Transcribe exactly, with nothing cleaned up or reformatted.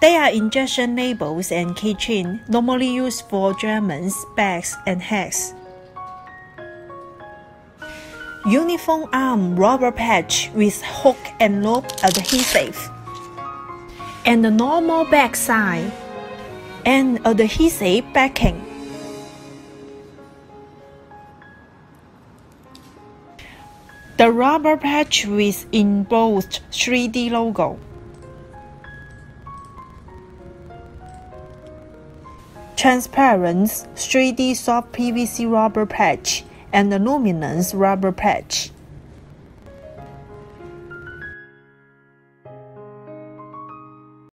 They are injection labels and keychain, normally used for garments, bags, and hats. Uniform arm rubber patch with hook and loop adhesive. And the normal back side. And adhesive backing. The rubber patch with embossed three D logo. Transparent three D soft P V C rubber patch and the luminous rubber patch.